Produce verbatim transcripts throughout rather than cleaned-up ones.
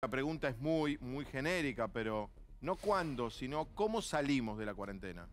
La pregunta es muy, muy genérica, pero no cuándo, sino cómo salimos de la cuarentena.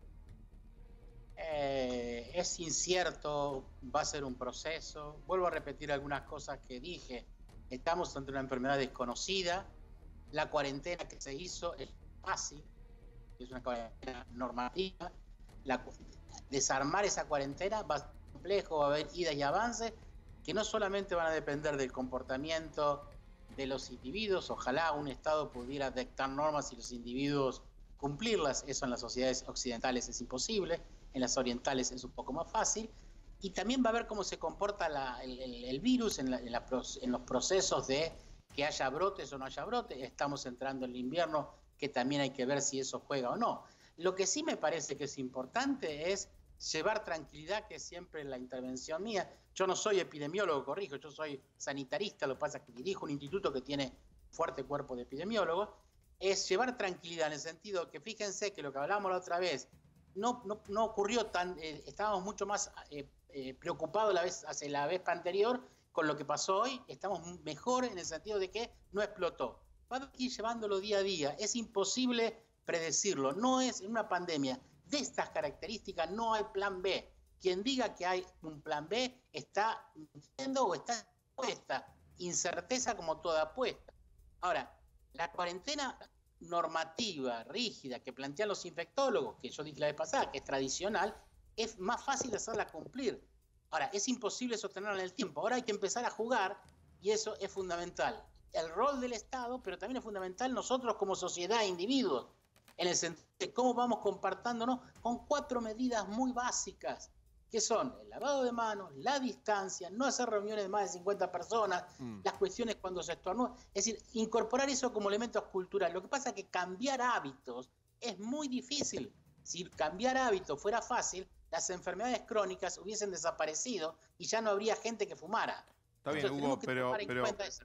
Eh, es incierto, va a ser un proceso. Vuelvo a repetir algunas cosas que dije. Estamos ante una enfermedad desconocida. La cuarentena que se hizo es fácil, es una cuarentena normativa. La, desarmar esa cuarentena va a ser complejo, va a haber idas y avances que no solamente van a depender del comportamiento de los individuos. Ojalá un Estado pudiera dictar normas y los individuos cumplirlas. Eso en las sociedades occidentales es imposible, en las orientales es un poco más fácil. Y también va a ver cómo se comporta la, el, el, el virus en, la, en, la, en los procesos de que haya brotes o no haya brotes. Estamos entrando en el invierno, que también hay que ver si eso juega o no. Lo que sí me parece que es importante es llevar tranquilidad, que es siempre la intervención mía. Yo no soy epidemiólogo, corrijo, yo soy sanitarista, lo que pasa es que dirijo un instituto que tiene fuerte cuerpo de epidemiólogos. Es llevar tranquilidad en el sentido que fíjense que lo que hablábamos la otra vez no, no, no ocurrió tan, eh, estábamos mucho más eh, eh, preocupados la vez, hace la vez anterior con lo que pasó hoy, estamos mejor en el sentido de que no explotó. Va a ir llevándolo día a día, es imposible predecirlo, no es en una pandemia de estas características, no hay plan B. Quien diga que hay un plan B está mintiendo o está puesta, incerteza como toda apuesta. Ahora, la cuarentena normativa, rígida, que plantean los infectólogos, que yo dije la vez pasada, que es tradicional, es más fácil de hacerla cumplir. Ahora, es imposible sostenerla en el tiempo. Ahora hay que empezar a jugar y eso es fundamental. El rol del Estado, pero también es fundamental nosotros como sociedad, individuos, en el sentido de cómo vamos comportándonos con cuatro medidas muy básicas, que son el lavado de manos, la distancia, no hacer reuniones de más de cincuenta personas, mm. las cuestiones cuando se estornuda. Es decir, incorporar eso como elementos culturales. Lo que pasa es que cambiar hábitos es muy difícil. Si cambiar hábitos fuera fácil, las enfermedades crónicas hubiesen desaparecido y ya no habría gente que fumara. Está bien, Hugo, pero, pero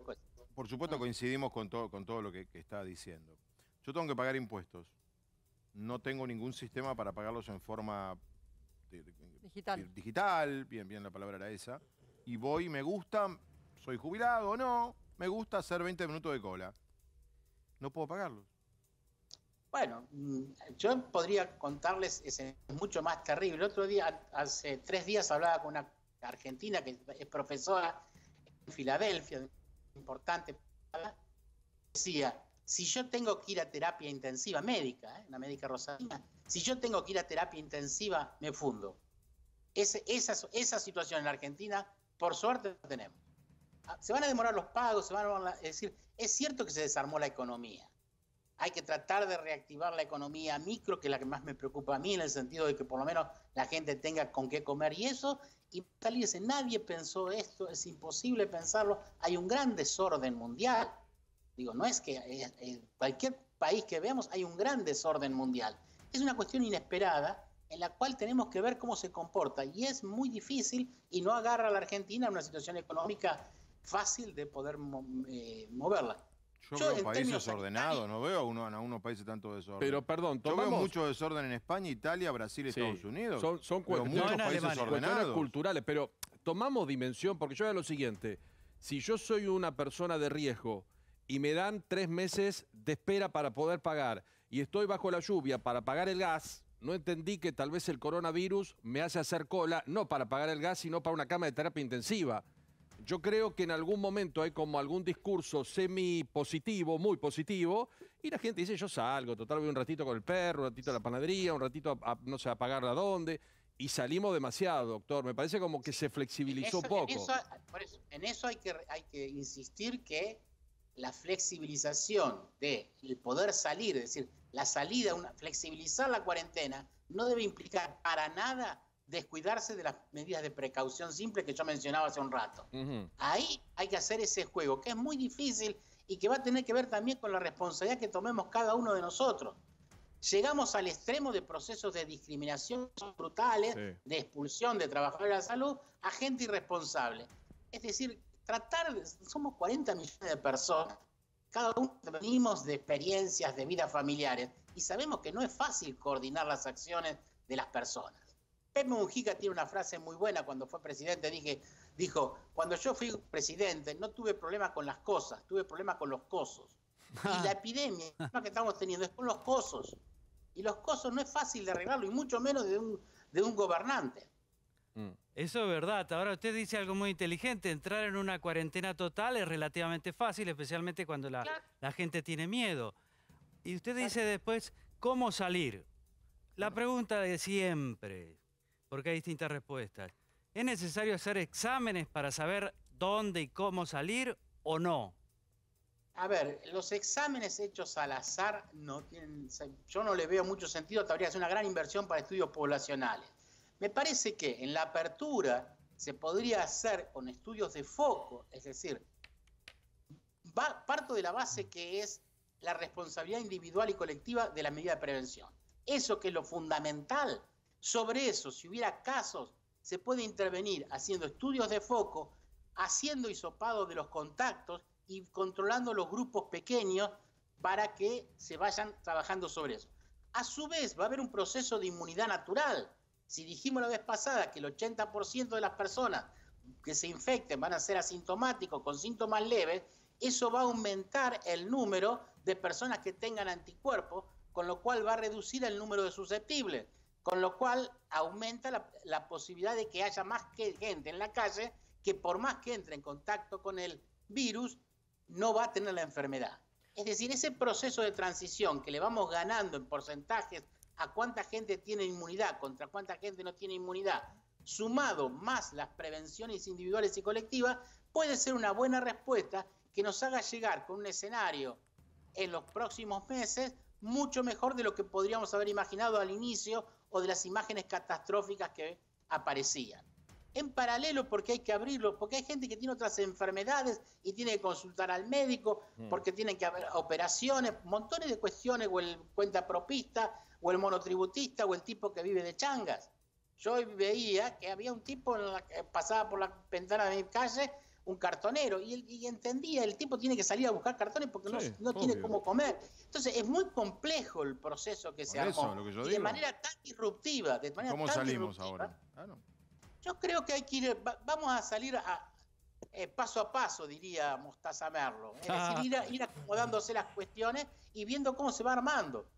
por supuesto coincidimos con todo, con todo lo que, que está diciendo. Yo tengo que pagar impuestos. No tengo ningún sistema para pagarlos en forma de, de, digital. digital, bien, bien la palabra era esa. Y voy, me gusta, soy jubilado o no, me gusta hacer veinte minutos de cola. No puedo pagarlos. Bueno, yo podría contarles, es mucho más terrible. El otro día, hace tres días, hablaba con una argentina que es profesora en Filadelfia, importante, decía, si yo tengo que ir a terapia intensiva médica, ¿eh? una médica rosarina, si yo tengo que ir a terapia intensiva, me fundo. Ese, esa, esa situación en la Argentina, por suerte, la tenemos. Se van a demorar los pagos, se van a demorar, es decir, es cierto que se desarmó la economía. Hay que tratar de reactivar la economía micro, que es la que más me preocupa a mí, en el sentido de que por lo menos la gente tenga con qué comer y eso, y salirse. Nadie pensó esto, es imposible pensarlo. Hay un gran desorden mundial. Digo, no es que eh, eh, cualquier país que veamos hay un gran desorden mundial. Es una cuestión inesperada en la cual tenemos que ver cómo se comporta y es muy difícil y no agarra a la Argentina en una situación económica fácil de poder eh, moverla. Yo, Yo veo países ordenados, no veo a, uno, a unos países tanto desorden. Pero perdón, tomamos... Yo veo mucho desorden en España, Italia, Brasil, sí, Estados Unidos. Son, son veo muchos no países Alemania, ordenados. culturales, pero tomamos dimensión, porque yo veo lo siguiente. Si yo soy una persona de riesgo y me dan tres meses de espera para poder pagar y estoy bajo la lluvia para pagar el gas, no entendí que tal vez el coronavirus me hace hacer cola, no para pagar el gas, sino para una cama de terapia intensiva. Yo creo que en algún momento hay como algún discurso semi-positivo, muy positivo, y la gente dice, yo salgo, total voy un ratito con el perro, un ratito a la panadería, un ratito a, a no sé, a pagar a dónde, y salimos demasiado, doctor. Me parece como que se flexibilizó eso, un poco. En eso, por eso, en eso hay, que, hay que insistir que la flexibilización de el poder salir, es decir, la salida, una, flexibilizar la cuarentena, no debe implicar para nada descuidarse de las medidas de precaución simple que yo mencionaba hace un rato. Uh-huh. Ahí hay que hacer ese juego, que es muy difícil y que va a tener que ver también con la responsabilidad que tomemos cada uno de nosotros. Llegamos al extremo de procesos de discriminación brutales, sí. de expulsión de trabajadores de la salud a gente irresponsable. Es decir, tratar de, somos cuarenta millones de personas, cada uno venimos de experiencias de vidas familiares y sabemos que no es fácil coordinar las acciones de las personas. Pepe Mujica tiene una frase muy buena cuando fue presidente, dije, dijo, cuando yo fui presidente no tuve problemas con las cosas, tuve problemas con los cosos. Y la epidemia que estamos teniendo es con los cosos. Y los cosos no es fácil de arreglarlo, y mucho menos de un, de un gobernante. Eso es verdad. Ahora usted dice algo muy inteligente. Entrar en una cuarentena total es relativamente fácil, especialmente cuando la, claro. la gente tiene miedo. Y usted dice después, ¿cómo salir? La pregunta de siempre, porque hay distintas respuestas. ¿Es necesario hacer exámenes para saber dónde y cómo salir o no? A ver, los exámenes hechos al azar no tienen... Yo no le veo mucho sentido, habría que hacer una gran inversión para estudios poblacionales. Me parece que en la apertura se podría hacer con estudios de foco, es decir, va, parto de la base que es la responsabilidad individual y colectiva de la medida de prevención. Eso que es lo fundamental. Sobre eso, si hubiera casos, se puede intervenir haciendo estudios de foco, haciendo hisopado de los contactos y controlando los grupos pequeños para que se vayan trabajando sobre eso. A su vez, va a haber un proceso de inmunidad natural. Si dijimos la vez pasada que el ochenta por ciento de las personas que se infecten van a ser asintomáticos con síntomas leves, eso va a aumentar el número de personas que tengan anticuerpos, con lo cual va a reducir el número de susceptibles, con lo cual aumenta la, la posibilidad de que haya más que gente en la calle que por más que entre en contacto con el virus, no va a tener la enfermedad. Es decir, ese proceso de transición que le vamos ganando en porcentajes a cuánta gente tiene inmunidad contra cuánta gente no tiene inmunidad, sumado más las prevenciones individuales y colectivas, puede ser una buena respuesta que nos haga llegar con un escenario en los próximos meses mucho mejor de lo que podríamos haber imaginado al inicio o de las imágenes catastróficas que aparecían. En paralelo, porque hay que abrirlo, porque hay gente que tiene otras enfermedades y tiene que consultar al médico, porque tienen que haber operaciones, montones de cuestiones, o el cuentapropista, o el monotributista, o el tipo que vive de changas. Yo veía que había un tipo en la que pasaba por la ventana de mi calle, un cartonero, y, él, y entendía, el tipo tiene que salir a buscar cartones porque sí, no, no tiene cómo comer. Entonces es muy complejo el proceso que por se eso, armó, lo que yo y digo. de manera tan disruptiva. De manera ¿Cómo tan salimos disruptiva, ahora? Claro. Yo creo que hay que ir, va, vamos a salir a, eh, paso a paso, diría Mostaza Merlo. Es decir, ir, a, ir acomodándose las cuestiones y viendo cómo se va armando.